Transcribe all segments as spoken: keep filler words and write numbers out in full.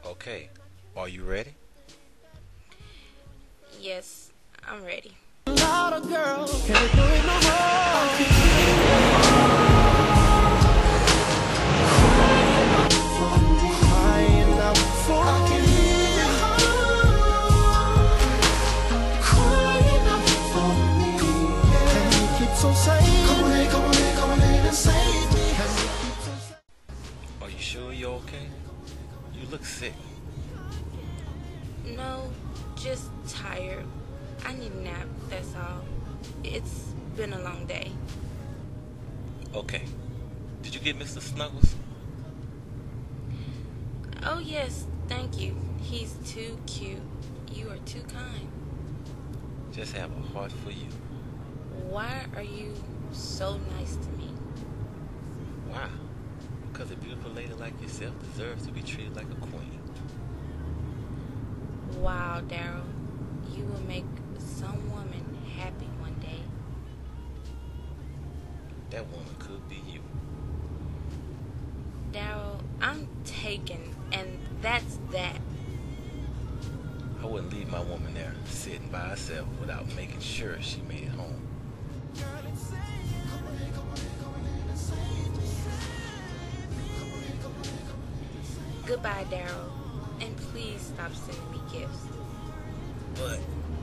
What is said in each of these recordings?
Okay, are you ready? Yes, I'm ready. Are you sure you're okay? You look sick. No, just tired. I need a nap, that's all. It's been a long day. Okay. Did you get Mister Snuggles? Oh, yes, thank you. He's too cute. You are too kind. Just have a heart for you. Why are you so nice to me? Why? Because a beautiful lady like yourself deserves to be treated like a queen. Wow, Daryl. You will make some woman happy one day. That woman could be you. Daryl, I'm taken, and that's that. I wouldn't leave my woman there sitting by herself without making sure she made it home. Goodbye, Daryl, and please stop sending me gifts. But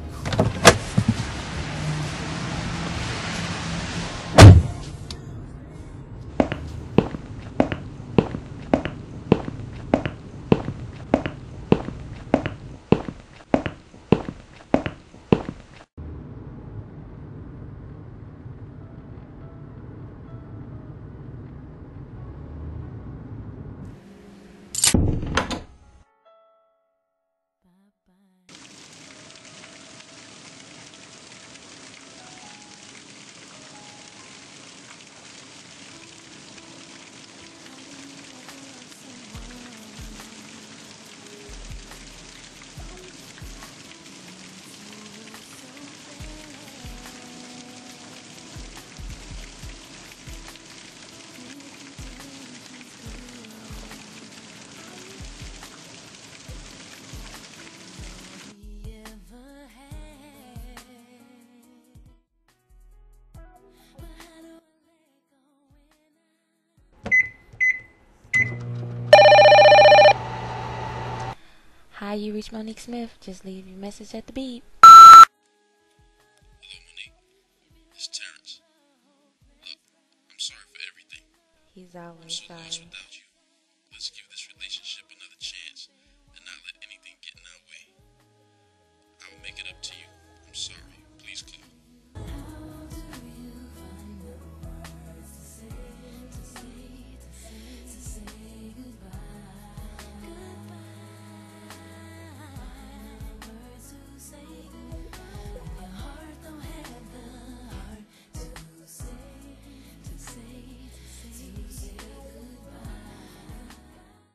Hi, you reached Monique Smith. Just leave your message at the beep. Hello, Monique. It's Terrence. Look, I'm sorry for everything. He's I'm always so lost sorry. without you.